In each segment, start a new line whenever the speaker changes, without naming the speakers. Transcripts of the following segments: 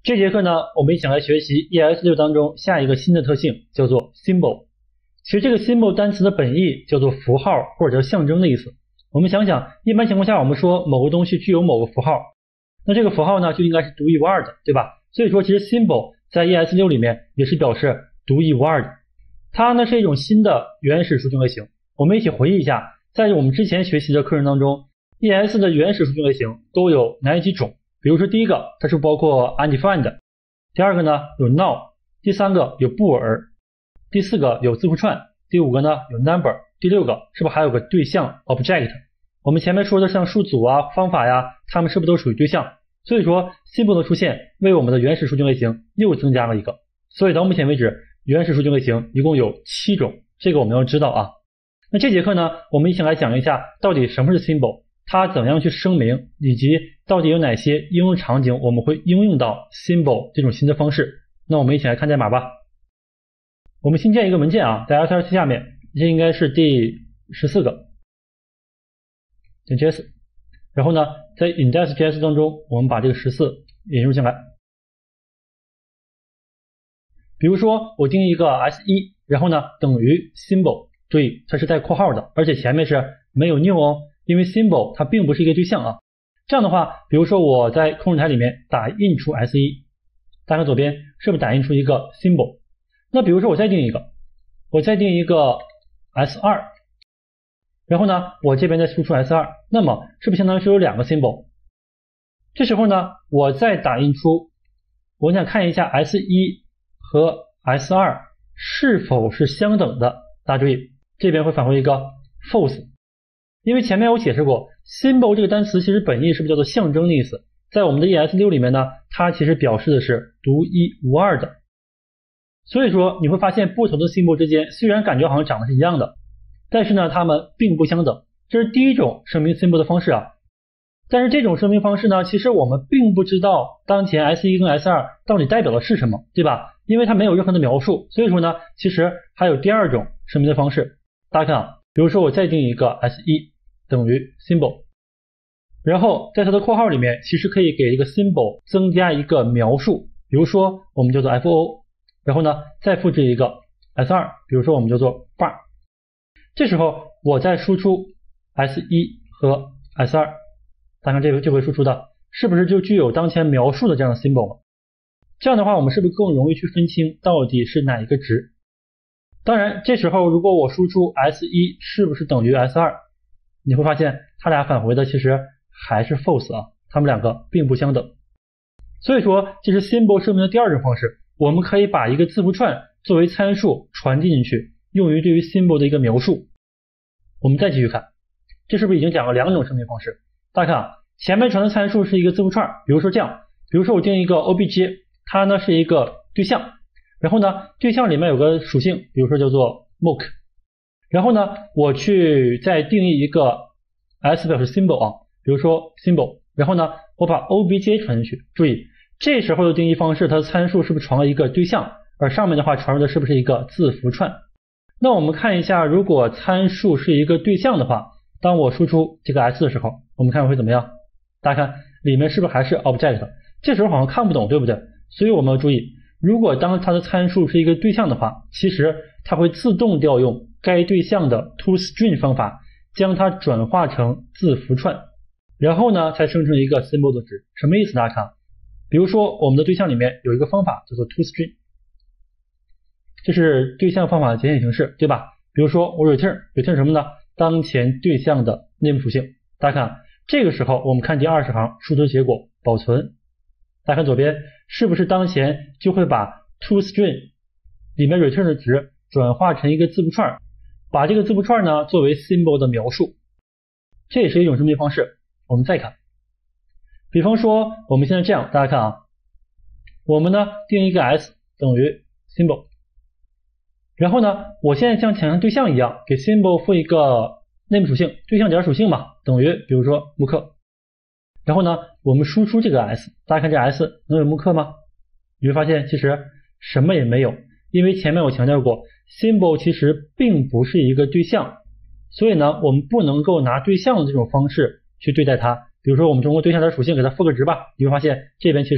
这节课呢，我们一起来学习 ES6 当中下一个新的特性，叫做 symbol。其实这个 symbol 单词的本意叫做符号或者叫象征的意思。我们想想，一般情况下我们说某个东西具有某个符号，那这个符号呢就应该是独一无二的，对吧？所以说其实 symbol 在 ES6 里面也是表示独一无二的。它呢是一种新的原始属性类型。我们一起回忆一下，在我们之前学习的课程当中 ，ES 的原始属性类型都有哪几种？比如说第一个，它是包括 undefined， 第二个呢有 null， 第三个有布尔，第四个有字符串，第五个呢有 number， 第六个是不是还有个对象 object？ 我们前面说的像数组啊、方法呀，它们是不是都属于对象？所以说 symbol 的出现为我们的原始属性类型又增加了一个。所以到目前为止，原始属性类型一共有7种，这个我们要知道啊。那这节课呢，我们一起来讲一下到底什么是 symbol， 它怎样去声明，以及到底有哪些应用场景我们会应用到 symbol 这种新的方式。那我们一起来看代码吧。我们新建一个文件啊，在 src 下面，这应该是第14个，点 js， 然后呢，在 index.js 当中，我们把这个14引入进来。比如说我定义一个 s1， 然后呢等于 symbol， 注意它是带括号的，而且前面是没有 new 哦，因为 symbol 它并不是一个对象啊。这样的话，比如说我在控制台里面打印出 s1， 大家左边是不是打印出一个 symbol？ 那比如说我再定一个，s2， 然后呢我这边再输出 s2， 那么是不是相当于是有2个 symbol？ 这时候呢我再打印出，我想看一下 s1 和 s2 是否是相等的。大家注意，这边会返回一个 false， 因为前面我解释过 symbol 这个单词其实本意是不是叫做象征的意思，在我们的 ES6 里面呢，它其实表示的是独一无二的。所以说你会发现不同的 symbol 之间虽然感觉好像长得是一样的，但是呢它们并不相等，这是第一种声明 symbol 的方式啊。但是这种声明方式呢，其实我们并不知道当前 s1 跟 s2 到底代表的是什么，对吧？因为它没有任何的描述，所以说呢其实还有第二种声明的方式。大家看啊，比如说我再定一个 s1 等于 symbol， 然后在它的括号里面其实可以给一个 symbol 增加一个描述，比如说我们叫做 fo， 然后呢再复制一个 s2， 比如说我们叫做 bar， 这时候我再输出 s1 和 s2， 大家看这回输出的是不是就具有当前描述的这样的 symbol？ 这样的话我们是不是更容易去分清到底是哪一个值？当然这时候如果我输出 s1 是不是等于 s2， 你会发现它俩返回的其实还是 false 啊，它们两个并不相等。所以说这是 symbol 声明的第二种方式，我们可以把一个字符串作为参数传递进去，用于对于 symbol 的一个描述。我们再继续看，这是不是已经讲了2种声明方式？大家看啊，前面传的参数是一个字符串，比如说这样，比如说我定一个 obj， 它呢是一个对象，然后呢对象里面有个属性，比如说叫做 mock， 然后呢我去再定义一个 s 表示 symbol 啊，比如说 symbol， 然后呢我把 obj 传进去，注意这时候的定义方式，它的参数是不是传了一个对象，而上面的话传入的是不是一个字符串？那我们看一下，如果参数是一个对象的话，当我输出这个 s 的时候，我们看会怎么样？大家看里面是不是还是 object？ 这时候好像看不懂，对不对？所以我们要注意，如果当它的参数是一个对象的话，其实它会自动调用该对象的 toString 方法，将它转化成字符串，然后呢才生成一个 symbol 的值。什么意思？大家看，比如说我们的对象里面有一个方法叫做 toString， 这是对象方法的简写形式，对吧？比如说我 return 什么呢？当前对象的内部属性。大家看这个时候我们看第20行输出结果保存，大家看左边是不是当前就会把 toString 里面 return 的值转化成一个字符串，把这个字符串呢作为 symbol 的描述，这也是一种声明方式。我们再看，比方说我们现在这样，大家看啊，我们呢定一个 s 等于 symbol， 然后呢我现在像想象对象一样给 symbol 赋一个内部属性，对象点属性嘛，等于比如说木克，然后呢我们输出这个 s， 大家看这 s 能有木克吗？你会发现其实什么也没有，因为前面我强调过 symbol 其实并不是一个对象，所以呢我们不能够拿对象这种方式去对待它。比如说我们通过对象点属性给它赋个值吧，你会发现这边其实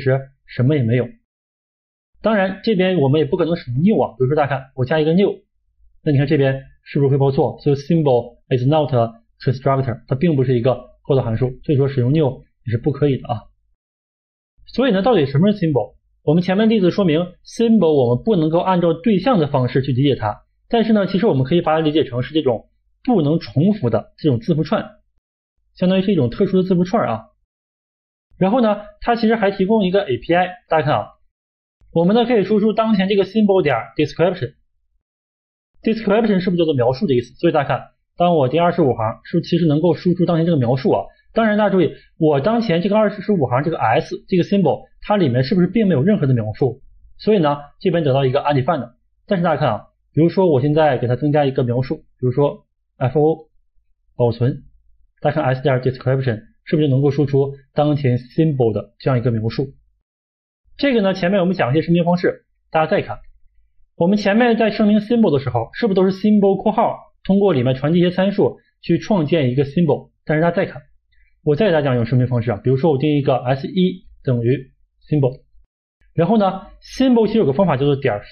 什么也没有。当然这边我们也不可能使用 new 啊，比如说大家看我加一个 new， 那你看这边是不是会报错？所以 symbol is not a constructor， 它并不是一个后头函数，所以说使用 new 也是不可以的啊。所以呢，到底什么是 symbol？ 我们前面例子说明 symbol 我们不能够按照对象的方式去理解它，但是呢，其实我们可以把它理解成是这种不能重复的这种字符串，相当于是一种特殊的字符串啊。然后呢，它其实还提供一个 API， 大家看啊，我们呢可以输出当前这个 symbol 点 description，description 是不是叫做描述的意思？所以大家看，当我第25行是不是其实能够输出当前这个描述啊？当然大家注意，我当前这个25行这个 s 这个 symbol 它里面是不是并没有任何的描述？所以呢，这边得到一个 undefined。但是大家看啊，比如说我现在给它增加一个描述，比如说 fo 保存，大家看 s 点 description 是不是就能够输出当前 symbol 的这样一个描述？这个呢，前面我们讲一些声明方式，大家再看，我们前面在声明 symbol 的时候，是不是都是 symbol 括号通过里面传递一些参数去创建一个 symbol？ 但是大家再看，我再给大家讲一种声明方式啊，比如说我定义一个 s1 等于 symbol， 然后呢 symbol 其实有个方法叫做点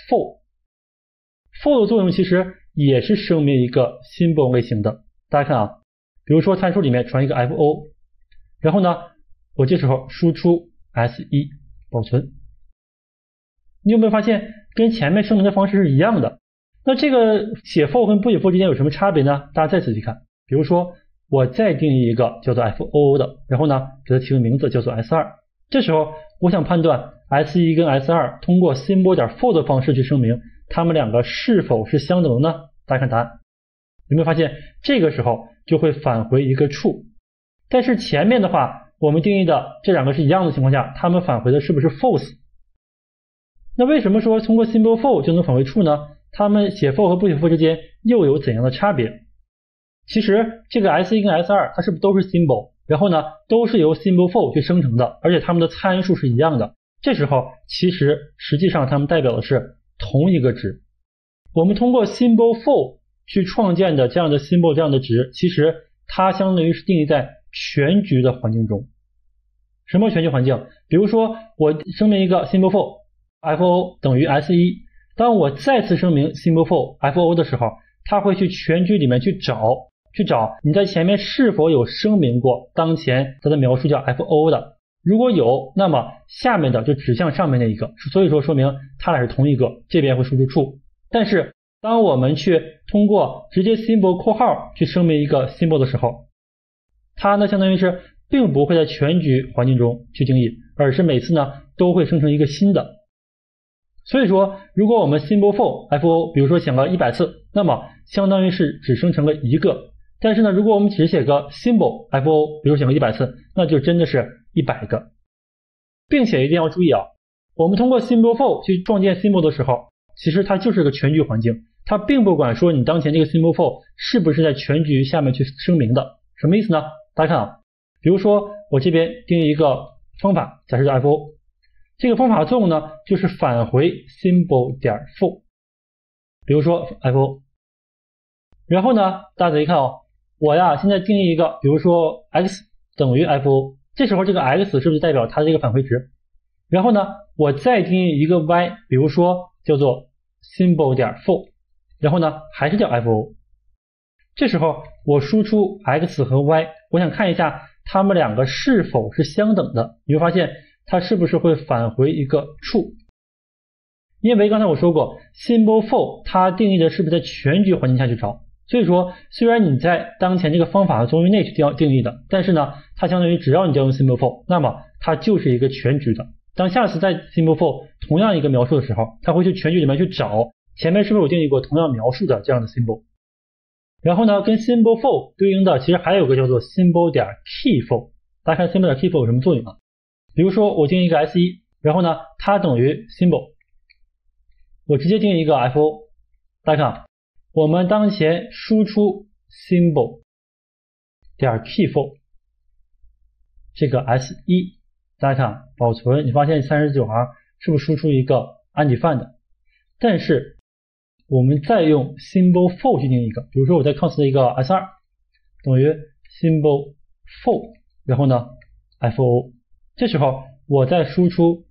for，for 的作用其实也是声明一个 symbol 类型的。大家看啊，比如说参数里面传一个 fo， 然后呢我这时候输出 s1 保存，你有没有发现跟前面声明的方式是一样的？那这个写 for 跟不写 for 之间有什么差别呢？大家再仔细看，比如说我再定义一个叫做 foo 的，然后呢给它起个名字叫做 s2， 这时候我想判断 s1 跟 s2 通过 symbol 点 for 的方式去声明它们两个是否是相等的呢？大家看答案，有没有发现这个时候就会返回一个 true， 但是前面的话我们定义的这两个是一样的情况下，它们返回的是不是 false？ 那为什么说通过 symbol for 就能返回 true 呢？它们写 for 和不写 for 之间又有怎样的差别？其实这个 s1 跟 s2 它是不是都是 symbol， 然后呢都是由 symbol for 去生成的，而且它们的参数是一样的，这时候其实实际上它们代表的是同一个值。我们通过 symbol for 去创建的这样的 symbol 这样的值，其实它相当于是定义在全局的环境中。什么全局环境？比如说我声明一个 symbol for fo 等于 s1， 当我再次声明 symbol for fo 的时候，它会去全局里面去找你在前面是否有声明过当前它的描述叫 fo 的，如果有，那么下面的就指向上面那一个，所以说明它俩是同一个，这边会输出 true。但是当我们去通过直接 symbol 括号去声明一个 symbol 的时候，它呢相当于是并不会在全局环境中去定义，而是每次呢都会生成一个新的。所以说如果我们 symbol for fo 比如说写了100次，那么相当于是只生成了一个，但是呢如果我们只写个 symbol fo 比如写个100次，那就真的是100个。并且一定要注意啊，我们通过 symbol for 去创建 symbol 的时候，其实它就是个全局环境，它并不管说你当前这个 symbol for 是不是在全局下面去声明的。什么意思呢？大家看啊，比如说我这边定义一个方法，假设叫 fo， 这个方法的作用呢就是返回 symbol 点 for， 比如说 fo， 然后呢大家仔细看哦，我呀现在定义一个比如说 x 等于 fo， 这时候这个 x 是不是代表它的这个返回值？然后呢我再定义一个 y， 比如说叫做 symbol 点 for， 然后呢还是叫 fo， 这时候我输出 x 和 y， 我想看一下它们两个是否是相等的，你会发现它是不是会返回一个 true？ 因为刚才我说过 symbol for 它定义的是不是在全局环境下去找，所以说虽然你在当前这个方法的中域内去定义的，但是呢它相当于只要你调用 symbol for， 那么它就是一个全局的。当下次在 symbol for 同样一个描述的时候，它会去全局里面去找前面是不是有定义过同样描述的这样的 symbol。 然后呢跟 symbol for 对应的其实还有个叫做 symbol 点 key for， 大家看 symbol 点 key for 有什么作用啊？比如说我定义一个 s1， 然后呢它等于 symbol， 我直接定义一个 fo， 大家看我们当前输出 symbol 点 key for 这个 s1， 大家看保存，你发现39行是不是输出一个 undefined？ 但是我们再用 symbol for 去定义一个，比如说我再 const 一个 s2 等于 symbol for， 然后呢 fo， 这时候我再输出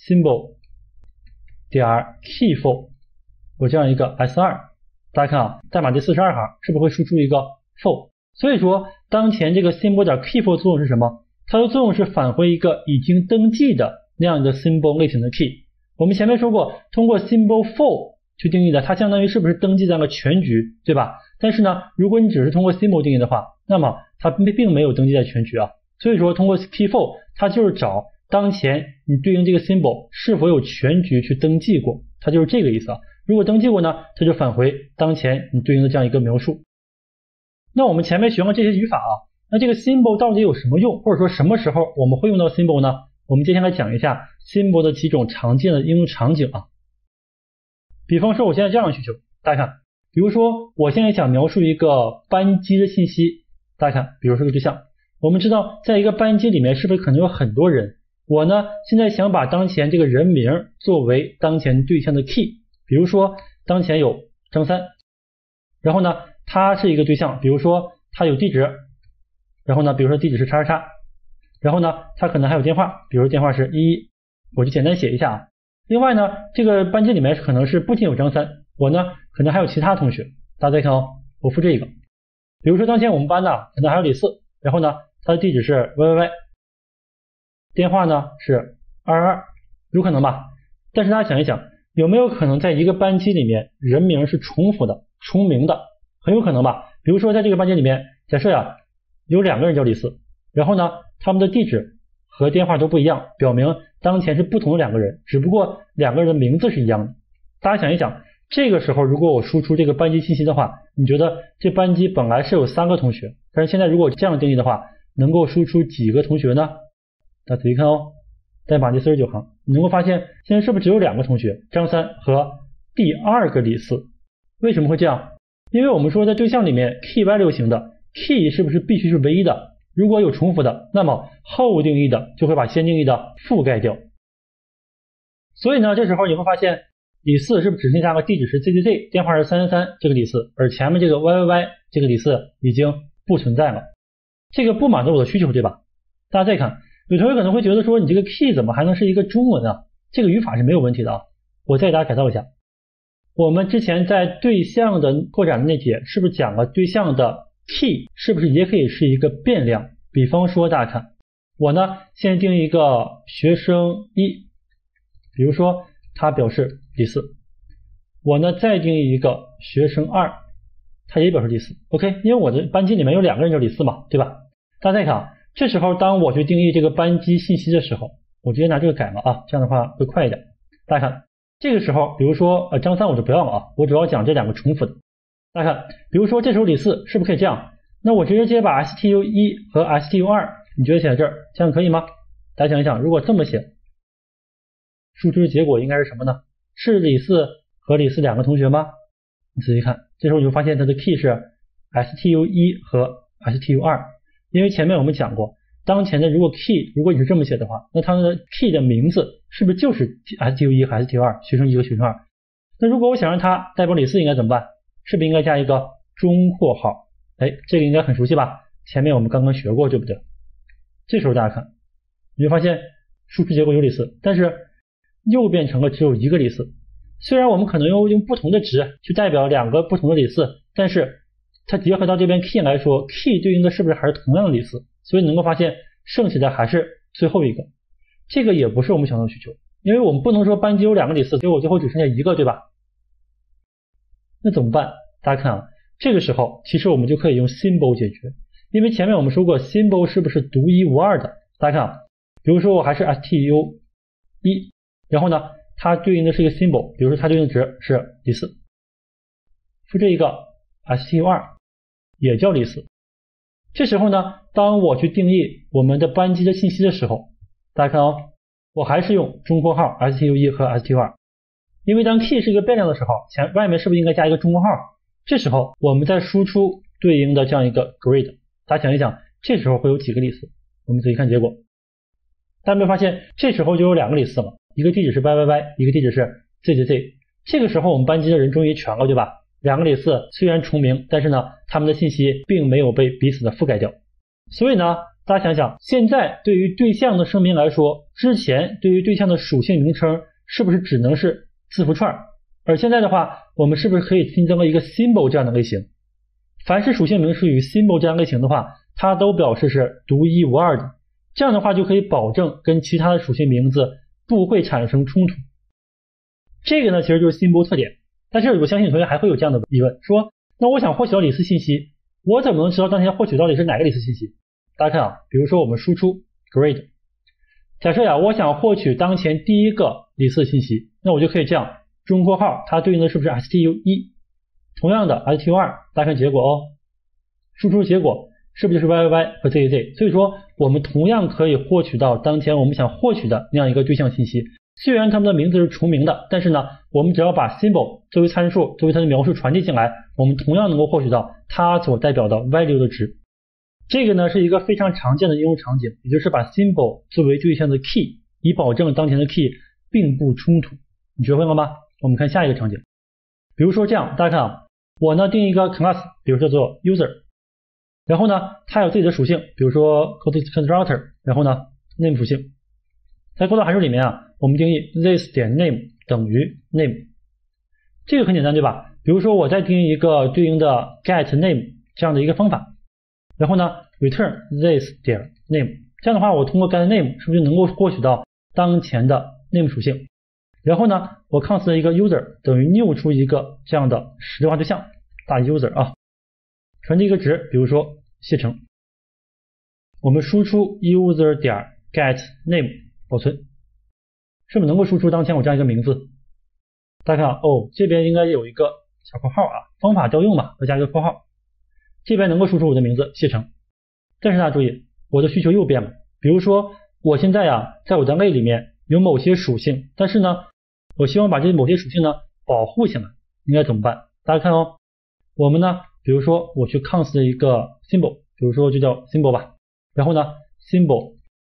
symbol 点 keyFor 有这样一个 S2， 大家看啊，代码第42行是不是会输出一个 for？ 所以说当前这个 symbol 点 keyFor 作用是什么？它的作用是返回一个已经登记的那样一个 symbol 类型的 key。我们前面说过，通过 symbol for 去定义的，它相当于是不是登记在了全局，对吧？但是呢，如果你只是通过 symbol 定义的话，那么它并没有登记在全局啊。所以说通过 keyFor 它就是找当前你对应这个 symbol 是否有全局去登记过，它就是这个意思啊。如果登记过呢，它就返回当前你对应的这样一个描述。那我们前面学过这些语法啊，那这个 symbol 到底有什么用，或者说什么时候我们会用到 symbol 呢？我们接下来讲一下 symbol 的几种常见的应用场景啊。比方说我现在这样的需求，大家看，比如说我现在想描述一个班级的信息，大家看，比如说个对象，我们知道在一个班级里面是不是可能有很多人，我呢现在想把当前这个人名作为当前对象的 key， 比如说当前有张三，然后呢他是一个对象，比如说他有地址，然后呢比如说地址是叉叉叉，然后呢他可能还有电话，比如电话是11，我就简单写一下啊。另外呢这个班级里面可能是不仅有张三，我呢可能还有其他同学，大家再看哦，我复制一个，比如说当前我们班呢可能还有李四，然后呢他的地址是 YYY， 电话呢是222，有可能吧？但是大家想一想，有没有可能在一个班级里面人名是重复的、重名的？很有可能吧？比如说在这个班级里面，假设呀有2个人叫李四，然后呢他们的地址和电话都不一样，表明当前是不同的2个人，只不过2个人的名字是一样的。大家想一想，这个时候如果我输出这个班级信息的话，你觉得这班级本来是有3个同学，但是现在如果这样定义的话，能够输出几个同学呢？大家仔细看哦，代码第49行，你能够发现现在是不是只有2个同学，张三和第2个李四？为什么会这样？因为我们说在对象里面 key value 型的 key 是不是必须是唯一的？如果有重复的，那么后定义的就会把先定义的覆盖掉。所以呢，这时候你会发现李四是不是只剩下个地址是 ZZZ， 电话是333这个李四，而前面这个 YYY 这个李四已经不存在了。这个不满足我的需求，对吧？大家再看，有同学可能会觉得说你这个 key 怎么还能是一个中文啊？这个语法是没有问题的啊。我再给大家改造一下。我们之前在对象的扩展的那节是不是讲了对象的 key 是不是也可以是一个变量？比方说大家看，我呢先定一个学生1，比如说他表示李四，我呢再定义一个学生2，他也表示李四。 OK， 因为我的班级里面有2个人叫李四嘛，对吧？大家再看啊，这时候当我去定义这个班级信息的时候，我直接拿这个改了啊，这样的话会快一点。大家看这个时候，比如说张三我就不要了啊，我主要讲这2个重复的。大家看，比如说这时候李四是不是可以这样？那我直接把 STU1 和 STU2 你觉得写在这儿，这样可以吗？大家想一想，如果这么写，输出的结果应该是什么呢？是李四和李四2个同学吗？你仔细看，这时候你会发现它的 key 是 STU1 和 STU2， 因为前面我们讲过，当前的如果 key 如果你是这么写的话，那它的 key 的名字是不是就是 STU1 和 STU2， 学生1和学生2？那如果我想让它代表李四应该怎么办？是不是应该加一个中括号？哎，这个应该很熟悉吧？前面我们刚刚学过，对不对？这时候大家看，你会发现输出结果有李四，但是又变成了只有1个李四。虽然我们可能用不同的值去代表2个不同的李四，但是它结合到这边 key 来说， key 对应的是不是还是同样的李四？所以能够发现剩下的还是最后一个。这个也不是我们想要的需求，因为我们不能说班级有2个李四，结果最后只剩下1个，对吧？那怎么办？大家看啊，这个时候其实我们就可以用 symbol 解决，因为前面我们说过 symbol 是不是独一无二的？大家看啊，比如说我还是 STU1， 然后呢它对应的是一个 symbol， 比如说它对应的值是李四，复制一个 STU2 也叫李四。这时候呢，当我去定义我们的班级的信息的时候，大家看哦，我还是用中括号 STU1 和 STU2， 因为当 key 是一个变量的时候，外面是不是应该加一个中括号？这时候我们再输出对应的这样一个 grade， 大家想一想，这时候会有几个李四？我们仔细看结果，大家有没有发现这时候就有2个李四了，一个地址是 YYY， 一个地址是 ZZZ。 这个时候我们班级的人终于全了，对吧？2个李四虽然重名，但是呢他们的信息并没有被彼此的覆盖掉。所以呢大大家想想，现在对于对象的声明来说，之前对于对象的属性名称是不是只能是字符串？而现在的话，我们是不是可以新增了一个 symbol 这样的类型？凡是属性名是与 symbol 这样类型的话，它都表示是独一无二的。这样的话就可以保证跟其他的属性名字不会产生冲突。这个呢其实就是 symbol 特点。但是我相信同学还会有这样的疑问，说那我想获取到李斯信息，我怎么能知道当前获取到底是哪个李斯信息？大家看啊，比如说我们输出 grade， 假设呀我想获取当前第一个李斯信息，那我就可以这样，中括号它对应的是不是 STU1， 同样的 STU2， 大家看结果哦，输出结果是不是就是 YYY 和 ZZ？ 所以说我们同样可以获取到当前我们想获取的那样一个对象信息。虽然它们的名字是重名的，但是呢，我们只要把 symbol 作为参数，作为它的描述传递进来，我们同样能够获取到它所代表的 value 的值。这个呢是一个非常常见的应用场景，也就是把 symbol 作为对象的 key， 以保证当前的 key 并不冲突。你学会了吗？我们看下一个场景，比如说这样，大家看啊，我呢定一个 class， 比如说叫做 user， 然后呢它有自己的属性，比如说 constructor， 然后呢 name 属性，在构造函数里面啊，我们定义 this 点 name 等于 name， 这个很简单对吧？比如说我再定义一个对应的 get name 这样的一个方法，然后呢 return this 点 name， 这样的话我通过 get name 是不是就能够获取到当前的 name 属性？然后呢我 const 一个 user 等于 new 出一个这样的实例化对象大 user 啊，传递一个值，比如说谢成，我们输出 user 点 get name 保存，是不是能够输出当前我这样一个名字？大家看哦，这边应该有一个小括号啊，方法调用嘛，再加一个括号，这边能够输出我的名字谢成。但是大家注意，我的需求又变了，比如说我现在呀，在我的类里面有某些属性，但是呢我希望把这些某些属性呢保护起来，应该怎么办？大家看哦，我们呢比如说我去 const 一个 symbol， 比如说就叫 symbol 吧，然后呢 symbol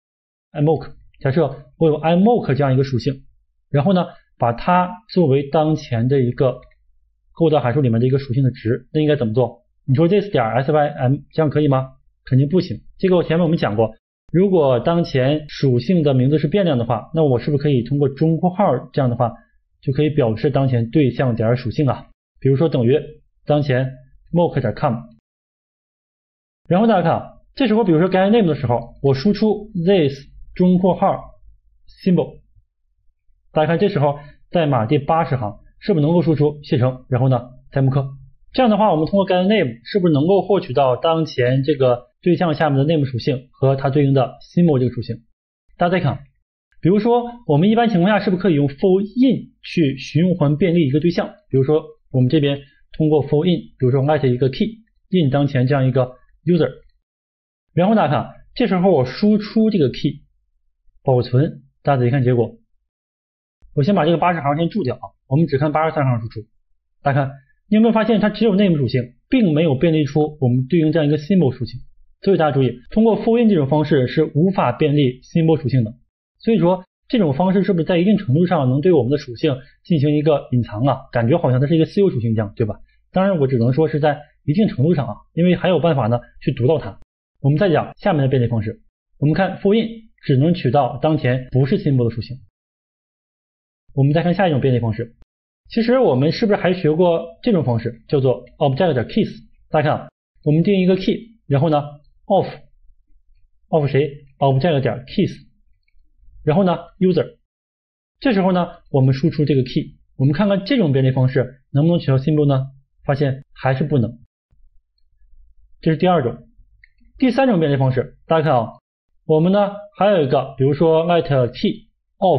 imoc， 假设我有 imoc 这样一个属性，然后呢把它作为当前的一个构造函数里面的一个属性的值，那应该怎么做？你说 this 点 sym 这样可以吗？肯定不行。这个前面我们讲过，如果当前属性的名字是变量的话，那我是不是可以通过中括号这样的话就可以表示当前对象点属性啊？比如说等于当前 mock 点 com， 然后大家看啊，这时候比如说 get name 的时候，我输出 this 中括号 symbol， 大家看这时候代码第80行是不是能够输出谢成，然后呢在木刻，这样的话我们通过 get name 是不是能够获取到当前这个对象下面的 name 属性和它对应的 symbol 这个属性？大家再看，比如说我们一般情况下是不是可以用 for in 去循环便利一个对象？比如说我们这边通过 for in， 比如说 get 一个 key in 当前这样一个 user， 然后大家看这时候我输出这个 key 保存，大家仔细看结果，我先把这个80行先注掉啊，我们只看83行输出。大家看你有没有发现它只有 name 属性，并没有便利出我们对应这样一个 symbol 属性？所以大家注意，通过 for in 这种方式是无法便利 symbol 属性的。所以说这种方式是不是在一定程度上能对我们的属性进行一个隐藏啊？感觉好像它是一个私有属性这样，对吧？当然我只能说是在一定程度上啊，因为还有办法呢去读到它。我们再讲下面的便利方式，我们看 for in 只能取到当前不是 symbol 的属性。我们再看下一种便利方式，其实我们是不是还学过这种方式，叫做 object.keys。 大家看我们定一个 key， 然后呢 of 谁 object.keys， 然后呢 user， 这时候呢我们输出这个 key， 我们看看这种便利方式能不能取到 symbol 呢？发现还是不能。这是第二种。第三种便利方式，大家看啊，我们呢还有一个，比如说 let key of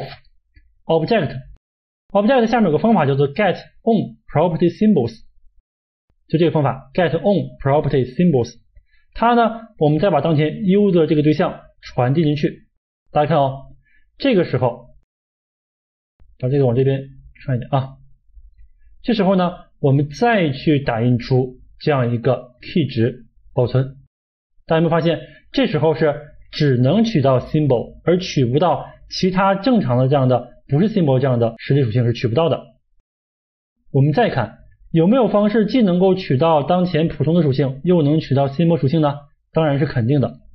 object 下面有个方法叫做 get on property symbols， 就这个方法 get on property symbols， 它呢我们再把当前 user 这个对象传递进去。大家看哦，这个时候把这个往这边传一点啊，这时候呢我们再去打印出这样一个 key 值保存。大家有没有发现这时候是只能取到 symbol 而取不到其他正常的这样的不是 symbol 这样的实例属性是取不到的。我们再看有没有方式既能够取到当前普通的属性又能取到 symbol 属性呢？当然是肯定的。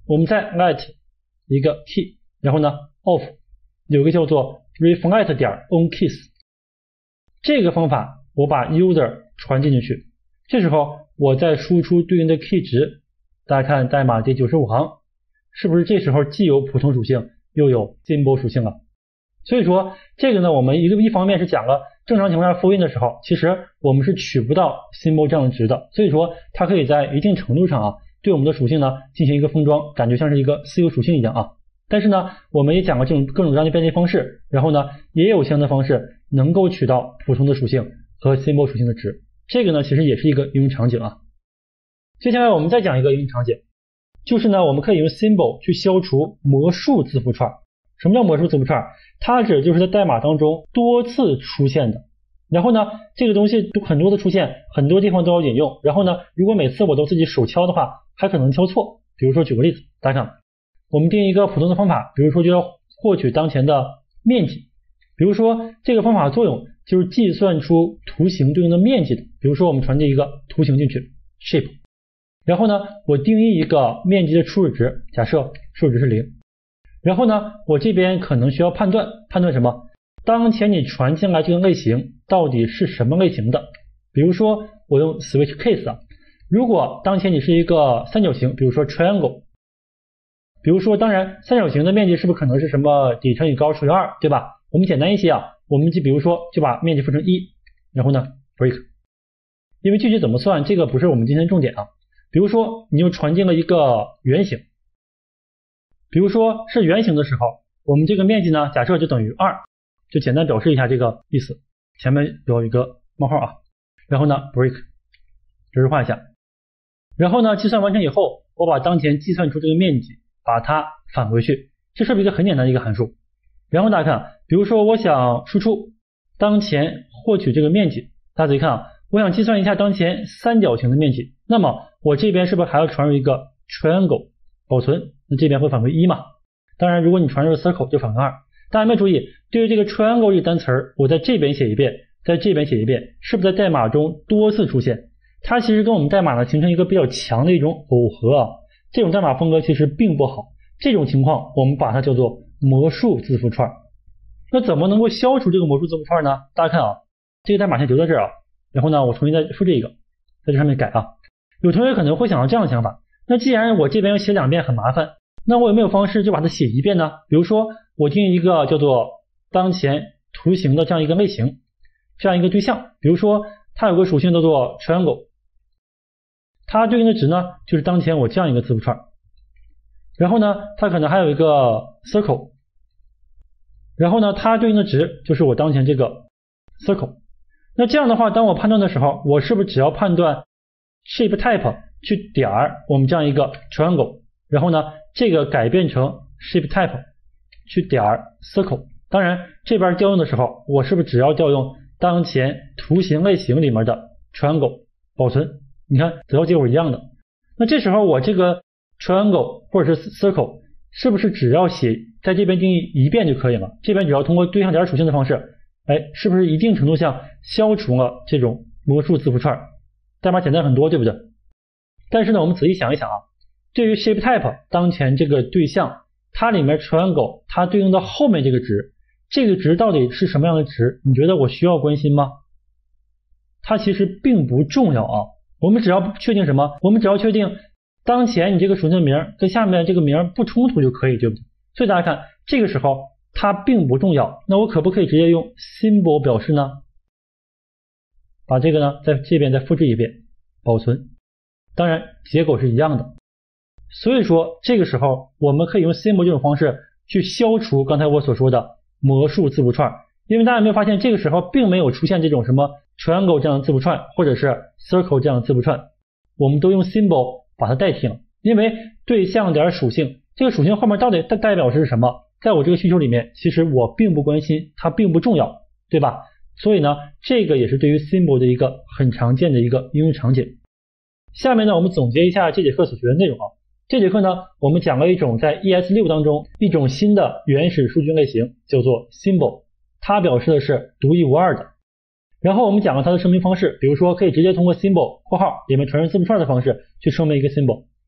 我们再 let 一个 key， 然后呢 of 有个叫做 reflect 点 onKeys， 这个方法我把 user 传进去，这时候我再输出对应的 key 值，大家看代码第95行，是不是这时候既有普通属性又有 symbol 属性了？所以说这个呢，我们一方面是讲了正常情况下复印的时候，其实我们是取不到 symbol 这样的值的，所以说它可以在一定程度上对我们的属性呢进行一个封装，感觉像是一个私有属性一样但是呢，我们也讲过这种各种各样的便捷方式，然后呢，也有相应的方式能够取到普通的属性和 symbol 属性的值。这个呢，其实也是一个应用场景接下来我们再讲一个应用场景，就是呢，我们可以用 symbol 去消除魔术字符串。什么叫魔术字符串？它指就是在代码当中多次出现的。然后呢，这个东西很多的出现，很多地方都要引用。然后呢，如果每次我都自己手敲的话，还可能敲错。比如说举个例子，大家看，我们定一个普通的方法，比如说就要获取当前的面积。比如说这个方法作用就是计算出图形对应的面积的。比如说我们传递一个图形进去 shape， 然后呢，我定义一个面积的初始值，假设初始值是0。然后呢，我这边可能需要判断什么？当前你传进来这个类型到底是什么类型的？比如说我用 switch case 如果当前你是一个三角形，比如说 triangle， 比如说当然三角形的面积是不是可能是什么底乘以高除以2，对吧？我们简单一些我们就比如说就把面积分成1，然后呢 break， 因为具体怎么算这个不是我们今天重点比如说你又传进了一个圆形，比如说是圆形的时候，我们这个面积呢假设就等于2，就简单表示一下这个意思，前面有一个冒号然后呢 break 值化一下，然后呢计算完成以后，我把当前计算出这个面积把它返回去，这是不是一个很简单的一个函数？然后大家看，比如说我想输出当前获取这个面积，大家仔细看我想计算一下当前三角形的面积，那么我这边是不是还要传入一个 triangle 保存，那这边会返回1嘛？当然如果你传入 circle 就返回2。大家有没有注意，对于这个 triangle 这个单词我在这边写一遍，在这边写一遍，是不是在代码中多次出现？它其实跟我们代码呢形成一个比较强的一种耦合这种代码风格其实并不好，这种情况我们把它叫做魔术字符串。那怎么能够消除这个魔术字符串呢？大家看这个代码先留在这儿然后呢我重新再复制一个，在这上面改有同学可能会想到这样的想法，那既然我这边要写2遍很麻烦，那我有没有方式就把它写1遍呢？比如说我定义一个叫做当前图形的这样一个类型，这样一个对象，比如说它有个属性叫做 triangle， 它对应的值呢就是当前我这样一个字符串，然后呢它可能还有一个 circle， 然后呢它对应的值就是我当前这个 circle。 那这样的话当我判断的时候，我是不是只要判断 shape type 去点我们这样一个 triangle， 然后呢这个改变成 shape type 去点 circle， 当然这边调用的时候，我是不是只要调用当前图形类型里面的 triangle 保存，你看得到结果一样的。那这时候我这个 triangle 或者是 circle 是不是只要写在这边定义1遍就可以了？这边只要通过对象点属性的方式，是不是一定程度上消除了这种魔术字符串？代码简单很多，对不对？但是呢我们仔细想一想对于 shape type 当前这个对象，它里面 triangle 它对应的后面这个值，这个值到底是什么样的值？你觉得我需要关心吗？它其实并不重要我们只要确定什么？我们只要确定当前你这个属性名跟下面这个名不冲突就可以，对不对？所以大家看这个时候它并不重要，那我可不可以直接用 symbol 表示呢？把这个呢在这边再复制一遍保存，当然结果是一样的。所以说这个时候我们可以用 symbol 这种方式去消除刚才我所说的魔术字符串，因为大家有没有发现这个时候并没有出现这种什么 triangle 这样的字符串或者是 circle 这样的字符串，我们都用 symbol 把它代替了。因为对象点属性，这个属性后面到底代表是什么，在我这个需求里面其实我并不关心，它并不重要，对吧？所以呢这个也是对于 symbol 的一个很常见的一个应用场景。下面呢我们总结一下这节课所学的内容这节课呢我们讲了一种在 ES6 当中一种新的原始数据类型，叫做 symbol， 它表示的是独一无二的。然后我们讲了它的声明方式，比如说可以直接通过 symbol 括号里面传入字符串的方式去声明一个 symbol，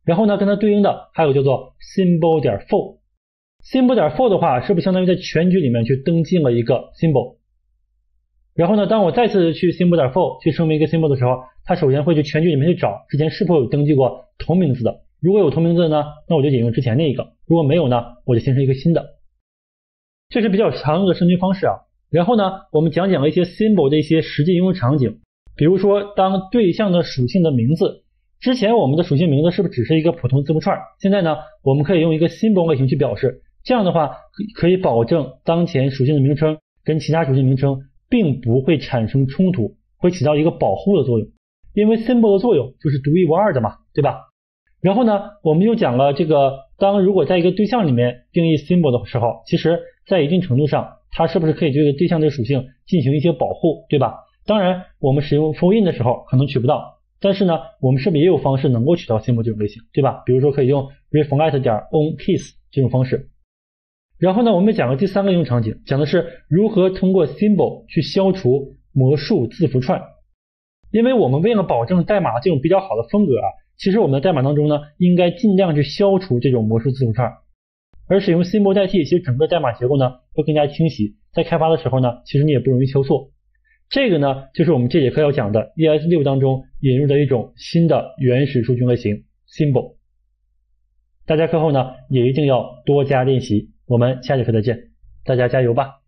然后呢，跟它对应的还有叫做 symbol.for。symbol.for 的话，是不是相当于在全局里面去登记了一个 symbol？ 然后呢，当我再次去 symbol.for 去声明一个 symbol 的时候，它首先会去全局里面去找之前是否有登记过同名字的，如果有同名字的呢，那我就引用之前那一个，如果没有呢，我就形成一个新的。这是比较常用的声明方式啊。然后呢，我们讲一些 symbol 的一些实际应用场景，比如说当对象的属性的名字，之前我们的属性名字是不是只是一个普通字符串，现在呢，我们可以用一个 symbol 类型去表示，这样的话可以保证当前属性的名称跟其他属性名称并不会产生冲突，会起到一个保护的作用。因为 symbol 的作用就是独一无二的嘛，对吧？然后呢，我们又讲了这个，如果在一个对象里面定义 symbol 的时候，其实在一定程度上，它是不是可以对这个对象的属性进行一些保护，对吧？当然，我们使用 for in 的时候可能取不到，但是呢，我们是不是也有方式能够取到 symbol 这种类型，对吧？比如说可以用 reflect.onCase 这种方式。然后呢，我们讲了第三个应用场景，讲的是如何通过 symbol 去消除魔术字符串。因为我们为了保证代码这种比较好的风格啊，其实我们的代码当中呢，应该尽量去消除这种魔术字符串，而使用 symbol 代替，其实整个代码结构呢会更加清晰，在开发的时候呢，其实你也不容易敲错。这个呢，就是我们这节课要讲的 ES6 当中引入的一种新的原始数据类型 symbol。大家课后呢也一定要多加练习，我们下节课再见，大家加油吧。